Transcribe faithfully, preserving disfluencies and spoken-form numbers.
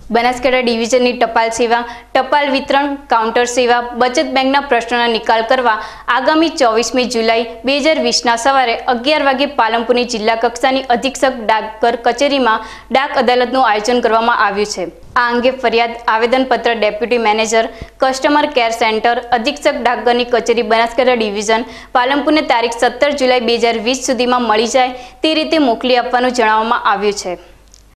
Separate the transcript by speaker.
Speaker 1: બનાસકાંઠા ડિવિઝનની ટપાલ સેવા, ટપાલ વિતરણ કાઉન્ટર સેવા, બચત બેંકના પ્રશ્નોના નિકાલ કરવા આગામી ચોવીસમી જુલાઈ બે હજાર વીસના સવારે અગિયાર વાગે પાલનપુરની જિલ્લા કક્ષાની અધિક્ષક ડાકઘર કચેરીમાં ડાક અદાલતનું આયોજન કરવામાં આવ્યું છે। આ અંગે ફરિયાદ આવેદનપત્ર deputy manager customer care centre અધિક્ષક ડાકઘરની કચેરી બનાસકાંઠા ડિવિઝન પાલનપુરને તારીખ સત્તર જુલાઈ બે હજાર વીસ સુધીમાં મળી જાય તે રીતે મોકલી આપવાનું જણાવવામાં આવ્યું છે।